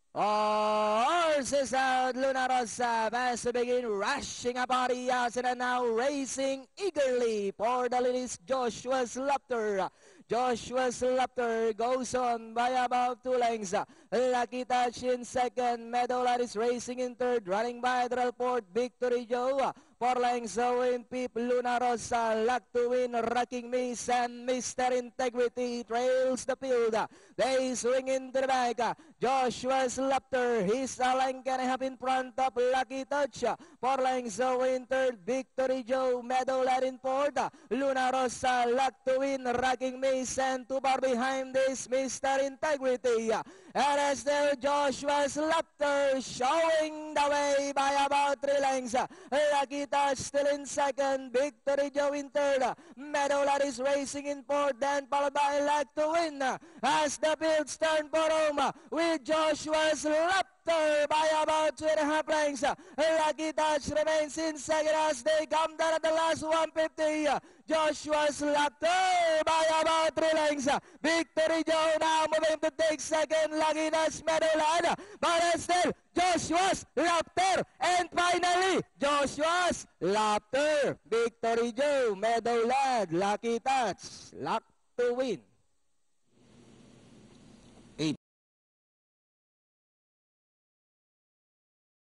Horses out, Luna Rosa, fast to begin, rushing up on the outside and now racing eagerly for the lead is Joshua Slaughter. Joshua Slaughter goes on by about 2 lengths. Lucky Touch in second, Meadowland is racing in third, running by Drillport, Victory Joe. 4 lengths in Pip, Luna Rosa, Luck to Win, Rocking Miss, and Mr. Integrity trails the field. They swing into the back. Joshua Slaughter, he's a length and a half in front of Lucky Touch. 4 lengths in third, Victory Joe, Meadowland in fourth. Luna Rosa, Luck to Win, Rocking Miss, and 2 bar behind this, Mr. Integrity. And as there, Joshua Slaughter showing the way by about 3 lengths. Lucky Touch still in second, Victory Joe in third. Meadowland is racing in fourth, then followed by Luck to Win. As the fields turn for home with Joshua Slaughter by about 2.5 lengths. Lucky Touch remains in second as they come down at the last 150. Joshua Slaughter by about 3 lengths. Victory Joe now moving to take second. Lucky Touch, Meadowland, but still Joshua's Slaughter, and finally Joshua's Slaughter. Victory Joe, Meadowland, Lucky Touch, Luck to Win.